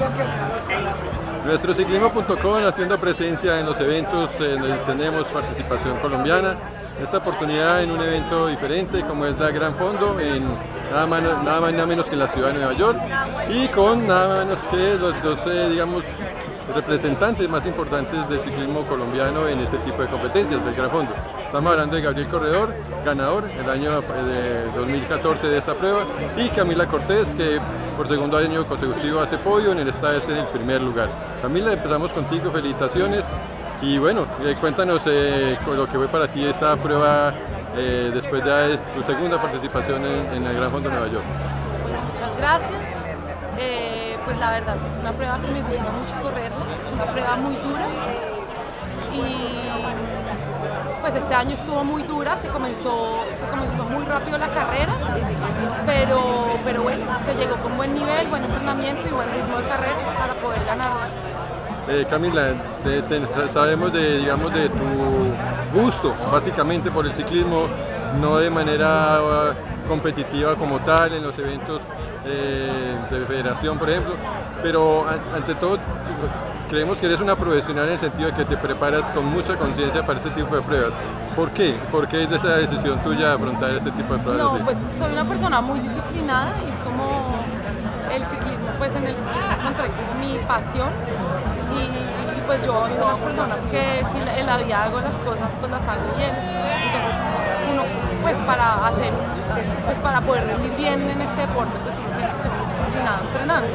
Nuestrociclismo.com haciendo presencia en los eventos donde tenemos participación colombiana. Esta oportunidad en un evento diferente como es la Gran Fondo, en nada más nada menos que en la ciudad de Nueva York, y con nada menos que los dos digamos representantes más importantes del ciclismo colombiano en este tipo de competencias del Gran Fondo. Estamos hablando de Gabriel Corredor, ganador el año 2014 de esta prueba, y Camila Cortés, que por segundo año consecutivo hace podio, en esta vez en el primer lugar. Camila, empezamos contigo, felicitaciones, y bueno, cuéntanos lo que fue para ti esta prueba después de tu segunda participación en el Gran Fondo de Nueva York. Muchas gracias. Pues la verdad es una prueba que me gusta mucho correrla, es una prueba muy dura y pues este año estuvo muy dura, se comenzó muy rápido la carrera, pero bueno, se llegó con buen nivel, buen entrenamiento y buen ritmo de carrera para poder ganarla. Camila, sabemos digamos, de tu gusto básicamente por el ciclismo, no de manera competitiva como tal en los eventos de federación, por ejemplo, pero ante todo creemos que eres una profesional en el sentido de que te preparas con mucha conciencia para este tipo de pruebas. ¿Por qué? ¿Por qué es de esa decisión tuya afrontar este tipo de pruebas? No, pues soy una persona muy disciplinada y como el ciclismo, pues en el ciclismo encontré como mi pasión y pues yo soy una persona que si en la vida hago las cosas, pues las hago bien. Entonces uno, pues para poder rendir bien en este deporte, pues uno tiene que ser disciplinado entrenando.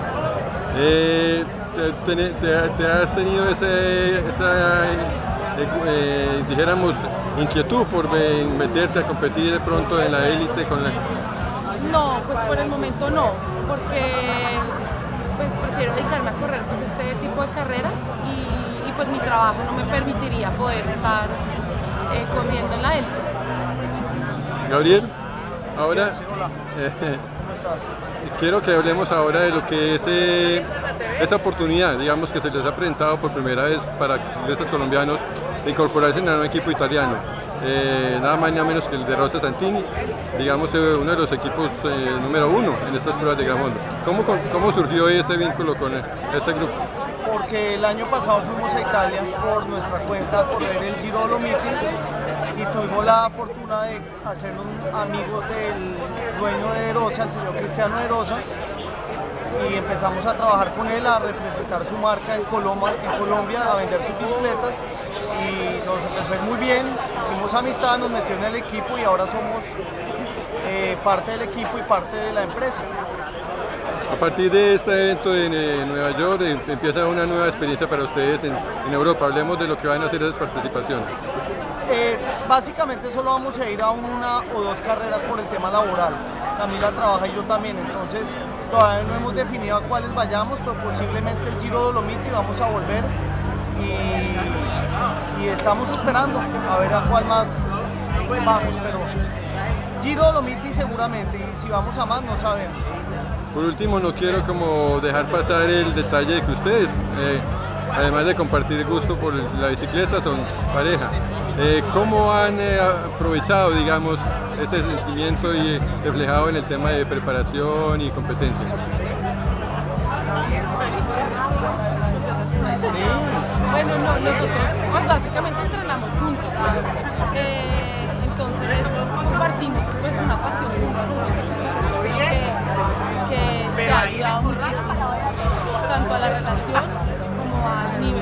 ¿Te has tenido dijéramos, inquietud por meterte a competir de pronto en la élite con la...? No, pues por el momento no, porque pues prefiero dedicarme a correr pues este tipo de carreras y pues mi trabajo no me permitiría poder estar corriendo en la élite. Gabriel, ahora quiero que hablemos ahora de lo que es esa oportunidad, digamos, que se les ha presentado por primera vez para ciclistas colombianos de incorporarse en un equipo italiano, nada más ni nada menos que el de Rosa Santini, digamos uno de los equipos número uno en estas pruebas de Gran Fondo. ¿Cómo surgió ese vínculo con este grupo? Porque el año pasado fuimos a Italia por nuestra cuenta a correr el Giro Dolomiti y tuvimos la fortuna de hacernos amigos del dueño de Rosa, el señor Cristiano de Rosa, y empezamos a trabajar con él, a representar su marca en Colombia, a vender sus bicicletas y nos empezó a ir muy bien, hicimos amistad, nos metió en el equipo y ahora somos parte del equipo y parte de la empresa. A partir de este evento en Nueva York empieza una nueva experiencia para ustedes en Europa. Hablemos de lo que van a hacer esas participaciones. Básicamente solo vamos a ir a una o dos carreras por el tema laboral. Camila trabaja y yo también, entonces todavía no hemos definido a cuáles vayamos, pero posiblemente el Giro Dolomiti vamos a volver y estamos esperando a ver a cuál más vamos, pero Giro Dolomiti seguramente, y si vamos a más no sabemos. Por último, no quiero como dejar pasar el detalle de que ustedes, además de compartir gusto por la bicicleta, son pareja. ¿Cómo han aprovechado, digamos, ese sentimiento y reflejado en el tema de preparación y competencia? Bueno, nosotros pues básicamente entrenamos juntos, entonces compartimos pues una pasión juntos, creo que ha ayudado muchísimo tanto a la relación como al nivel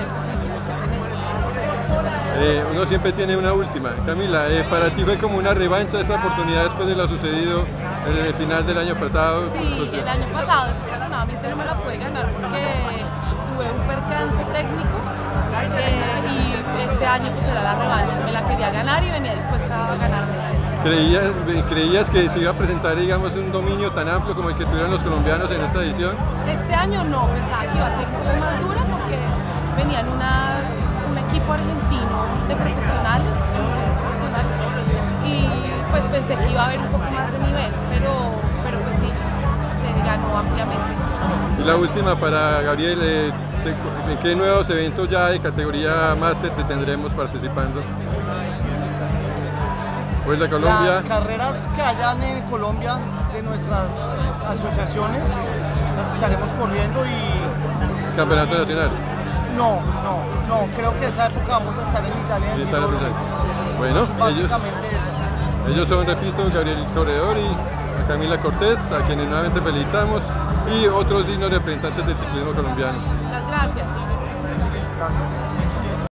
que tenemos. Uno siempre tiene una última. Camila, para ti fue como una revancha esta oportunidad después de lo sucedido en el final del año pasado. Sí, el año pasado desafortunadamente no me la pude ganar porque tuve un percance técnico y este año pues era la revancha, me la quería ganar y venía dispuesta a ganarme. ¿Creías que se iba a presentar, digamos, un dominio tan amplio como el que tuvieron los colombianos en esta edición? Este año no, pensaba que iba a ser un poco más dura porque venían un equipo argentino de profesionales, y pues pensé que iba a haber un poco más de nivel, pero pues sí, se ganó ampliamente. Y la última para Gabriel, ¿en qué nuevos eventos ya de categoría máster te tendremos participando? Pues de Colombia. Las carreras que hayan en Colombia de nuestras asociaciones las estaremos corriendo y campeonato nacional. No, creo que esa época vamos a estar en Italia. Sí, está la presente. Bueno, Básicamente esas. ellos son, repito, Gabriel Corredor y a Camila Cortés, a quienes nuevamente felicitamos, y otros dignos representantes del ciclismo colombiano. Muchas gracias. Gracias.